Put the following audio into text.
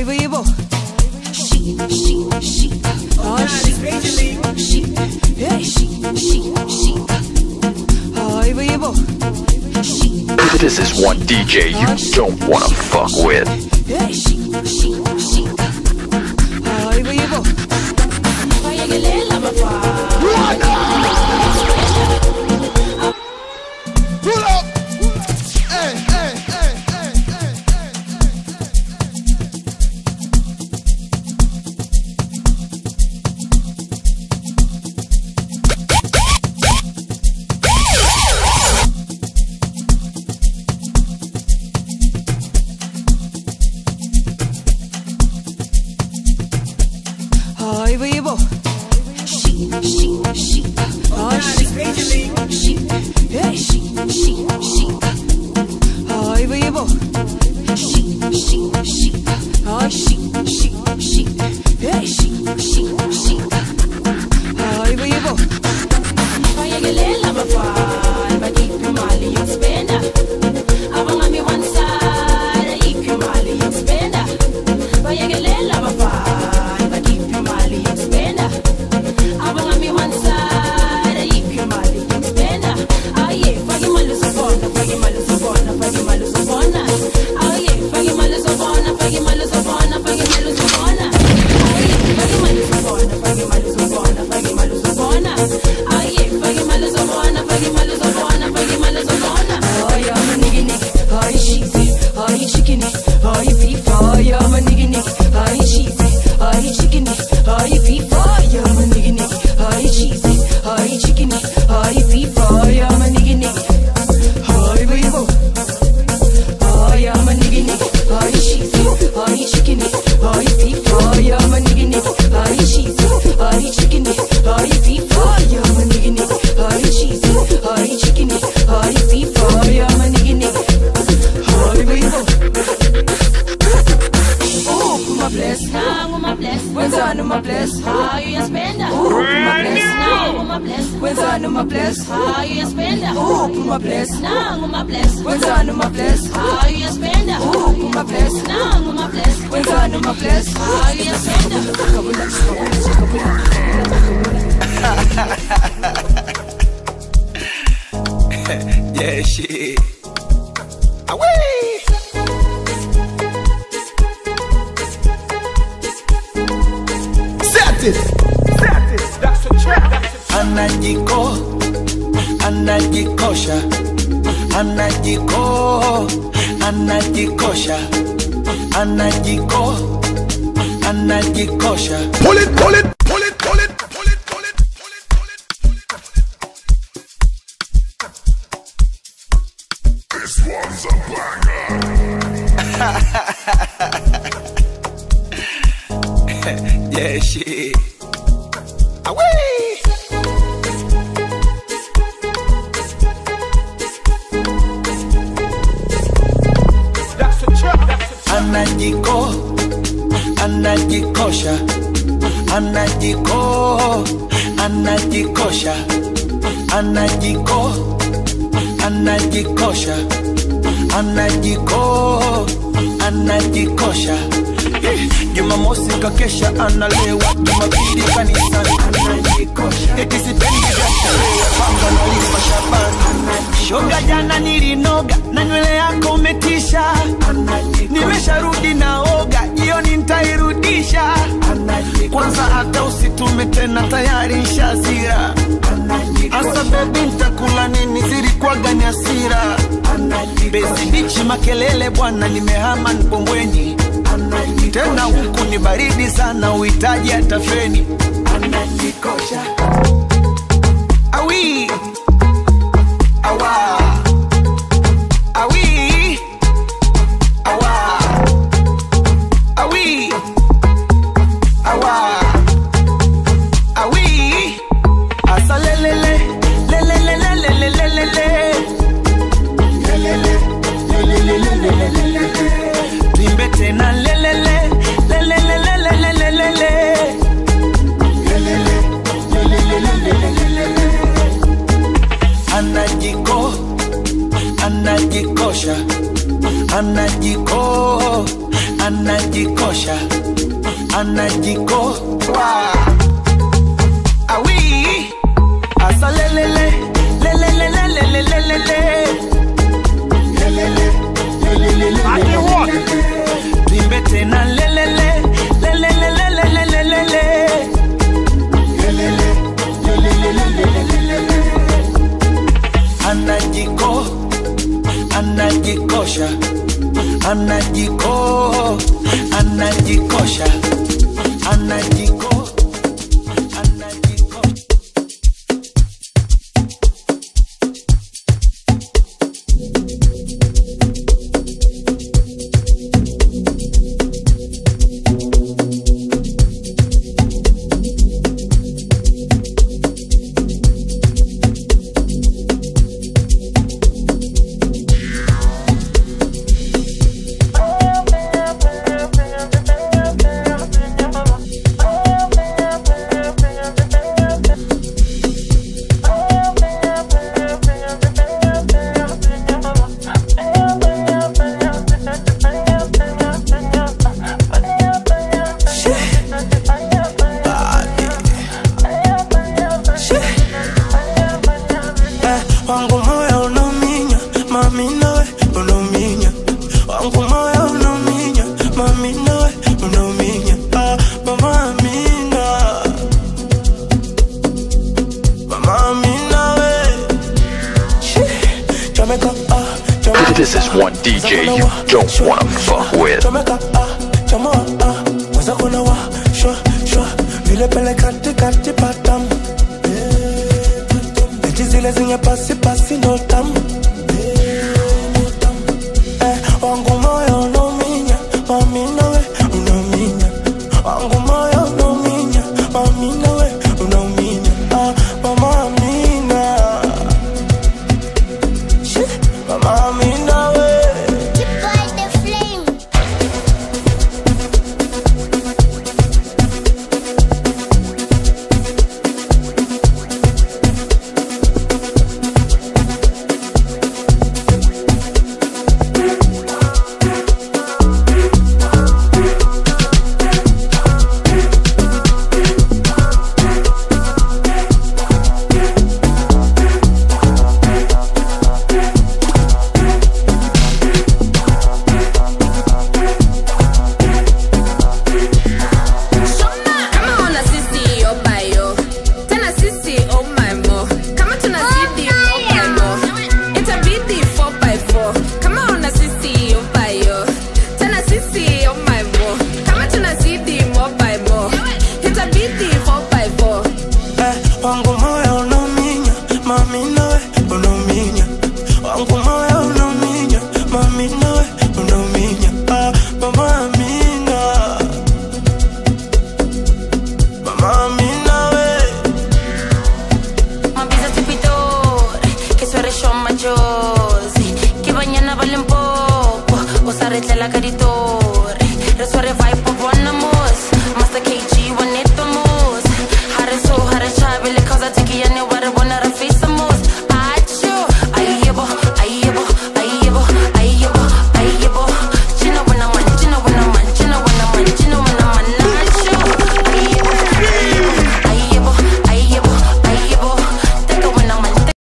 vivo. She. Oh, she. Hey, she. Ay, vivo. This is one DJ you don't wanna fuck with. Hey, she. Ay, vivo. Pull up. Hey. Ay, vivo. She. Oh, she. Hey, she. Ay, vivo. She. Oh, she. Hey, she. Ay, vivo. Yeah, shit. Away. Set it. That's a trap. Anajikosha. Anajikosha. Pull it. This one's a banger. Yeah, shit. Away. That's a trap. Anajikosha. Anajikosha. Jumamosi kakesha analewa, Jumapili kanisani anajikosha. Eti sipendi vya sherehe, panga nalipa Shabani. Shoga jana nilinoga, na nywele yako umetisha. Nimesharudi naoga, jioni nitairudisha. Kwanza hata usitume tena, tayari nshazira. Asa baby nitakula nini, zilikuwaga ni hasira. Bezi bichi makelele bwana, nimehama Mbombweni. Tena huku ni baridi sana, uhitaji hata feni. Anajikosha. Awi. Awa. Awi. Awa. Awi. Awa. Awi. Asa lelele. Timbe tena lelele. anajikosha, anajiko. Awi, asa lelele, lelele, lelele, lelele, lelele, lelele, timbe tena lelele, lelele, lelele, lelele, lelele, lelele, lelele, anajiko, anajikosha, anajiko, anajikosha, anajiko. This is one DJ you don't wanna fuck with. Que mañana valen poco, vos arregla la carito.